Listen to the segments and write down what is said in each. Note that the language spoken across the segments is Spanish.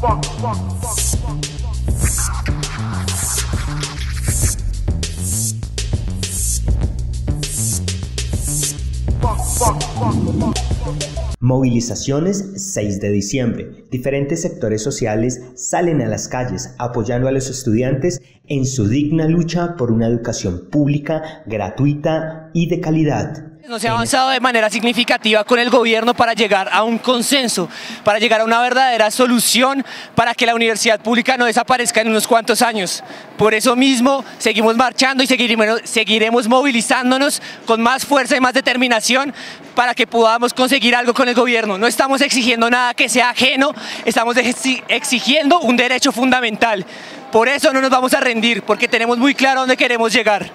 Movilizaciones 6 de diciembre. Diferentes sectores sociales salen a las calles apoyando a los estudiantes en su digna lucha por una educación pública, gratuita y de calidad. No se ha avanzado de manera significativa con el gobierno para llegar a un consenso, para llegar a una verdadera solución para que la universidad pública no desaparezca en unos cuantos años. Por eso mismo seguimos marchando y seguiremos movilizándonos con más fuerza y más determinación para que podamos conseguir algo con el gobierno. No estamos exigiendo nada que sea ajeno, estamos exigiendo un derecho fundamental. Por eso no nos vamos a rendir, porque tenemos muy claro dónde queremos llegar.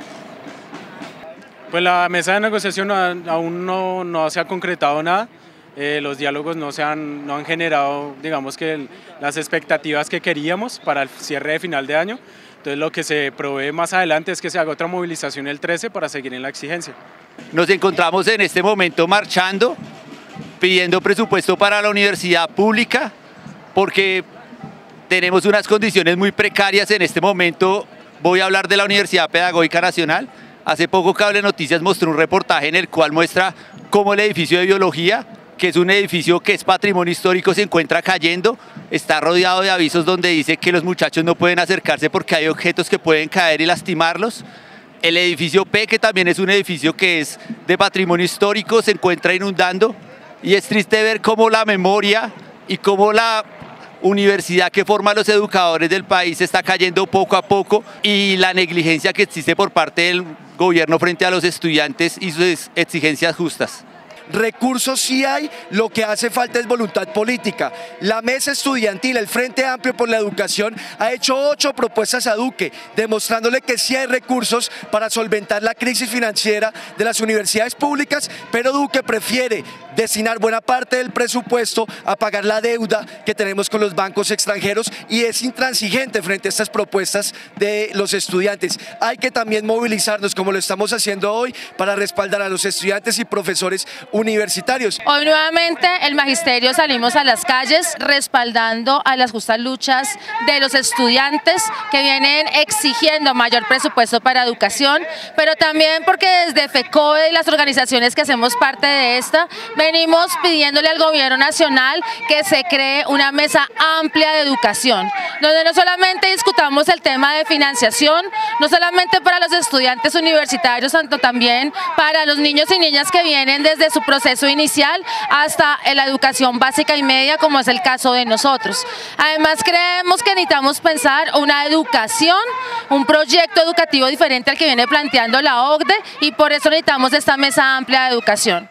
Pues la mesa de negociación aún no se ha concretado nada, los diálogos no han generado, digamos que las expectativas que queríamos para el cierre de final de año. Entonces lo que se prevé más adelante es que se haga otra movilización el 13 para seguir en la exigencia. Nos encontramos en este momento marchando, pidiendo presupuesto para la universidad pública, porque tenemos unas condiciones muy precarias en este momento. Voy a hablar de la Universidad Pedagógica Nacional. Hace poco Cable Noticias mostró un reportaje en el cual muestra cómo el edificio de biología, que es un edificio que es patrimonio histórico, se encuentra cayendo, está rodeado de avisos donde dice que los muchachos no pueden acercarse porque hay objetos que pueden caer y lastimarlos. El edificio P, que también es un edificio que es de patrimonio histórico, se encuentra inundando, y es triste ver cómo la memoria y cómo la universidad que forma a los educadores del país está cayendo poco a poco, y la negligencia que existe por parte del gobierno frente a los estudiantes y sus exigencias justas. Recursos sí hay, lo que hace falta es voluntad política. La mesa estudiantil, el Frente Amplio por la Educación, ha hecho 8 propuestas a Duque, demostrándole que sí hay recursos para solventar la crisis financiera de las universidades públicas, pero Duque prefiere destinar buena parte del presupuesto a pagar la deuda que tenemos con los bancos extranjeros, y es intransigente frente a estas propuestas de los estudiantes. Hay que también movilizarnos, como lo estamos haciendo hoy, para respaldar a los estudiantes y profesores universitarios. Hoy nuevamente el magisterio salimos a las calles respaldando a las justas luchas de los estudiantes que vienen exigiendo mayor presupuesto para educación, pero también porque desde FECODE y las organizaciones que hacemos parte de esta, venimos pidiéndole al gobierno nacional que se cree una mesa amplia de educación, donde no solamente discutamos el tema de financiación, no solamente para los estudiantes universitarios, sino también para los niños y niñas que vienen desde su proceso inicial hasta la educación básica y media, como es el caso de nosotros. Además, creemos que necesitamos pensar una educación, un proyecto educativo diferente al que viene planteando la OCDE, y por eso necesitamos esta mesa amplia de educación.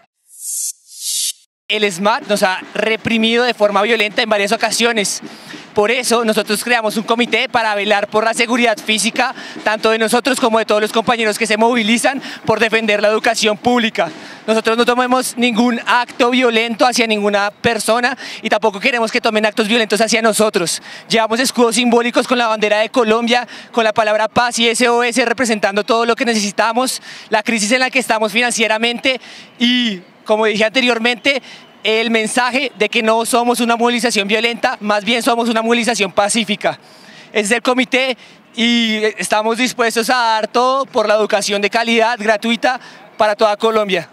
El ESMAD nos ha reprimido de forma violenta en varias ocasiones. Por eso nosotros creamos un comité para velar por la seguridad física, tanto de nosotros como de todos los compañeros que se movilizan por defender la educación pública. Nosotros no tomemos ningún acto violento hacia ninguna persona y tampoco queremos que tomen actos violentos hacia nosotros. Llevamos escudos simbólicos con la bandera de Colombia, con la palabra paz y SOS representando todo lo que necesitamos, la crisis en la que estamos financieramente y, como dije anteriormente, el mensaje de que no somos una movilización violenta, más bien somos una movilización pacífica. Ese es el comité y estamos dispuestos a dar todo por la educación de calidad, gratuita, para toda Colombia.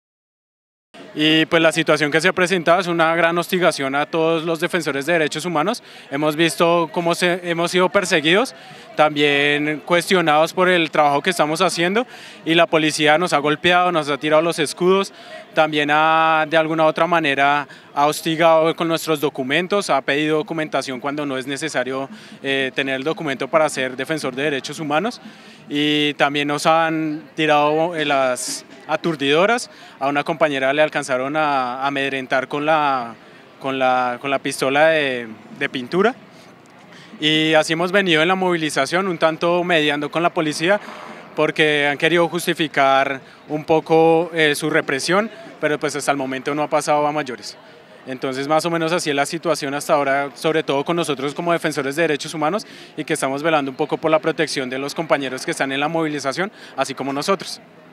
Y pues la situación que se ha presentado es una gran hostigación a todos los defensores de derechos humanos. Hemos visto cómo hemos sido perseguidos, también cuestionados por el trabajo que estamos haciendo, y la policía nos ha golpeado, nos ha tirado los escudos, también de alguna u otra manera ha hostigado con nuestros documentos, ha pedido documentación cuando no es necesario tener el documento para ser defensor de derechos humanos, y también nos han tirado las aturdidoras. A una compañera le alcanzaron a amedrentar con la pistola de pintura, y así hemos venido en la movilización, un tanto mediando con la policía porque han querido justificar un poco su represión, pero pues hasta el momento no ha pasado a mayores. Entonces más o menos así es la situación hasta ahora, sobre todo con nosotros como defensores de derechos humanos, y que estamos velando un poco por la protección de los compañeros que están en la movilización, así como nosotros.